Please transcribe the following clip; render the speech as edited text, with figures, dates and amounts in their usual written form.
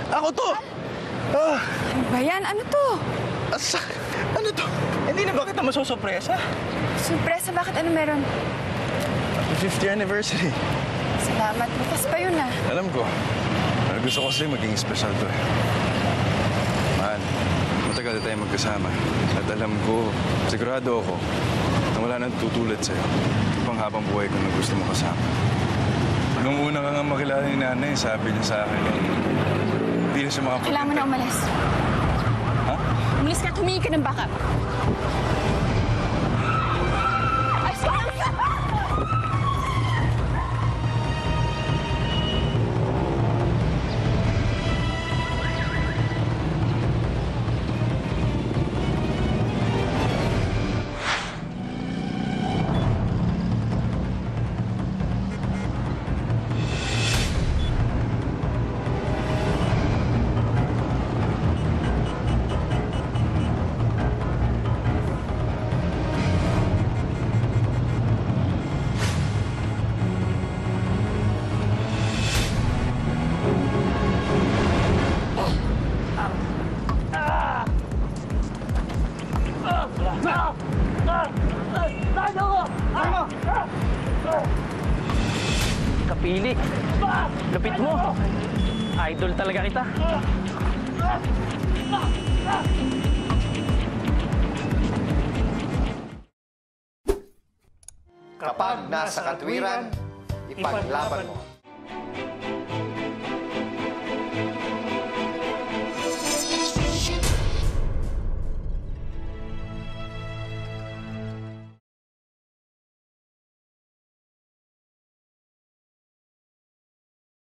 Ako to! Ah! Ano ba yan? Ano to? Asa? Ano to? Hindi na ba kita masusurpresa? Surpresa, bakit? Ano meron? Happy 50th anniversary. Salamat. Bukas pa yun ah. Alam ko. Pero gusto ko kasi maging special to eh. Mahal, matagal na tayo magkasama. At alam ko, sigurado ako, na wala nang tutulad sa'yo. Panghabang buhay ko na gusto mo kasama. Nung una ka nga makilala ni nanay, sabi niya sa akin, hindi na siya makapag... Kailangan mo na umalis. Ha? Umalis ka at humingi ka ng backup. Ay, sorry! Kapili. Lupit mo. Idol talaga kita. Kapag nasa katwiran, ipaglaban mo.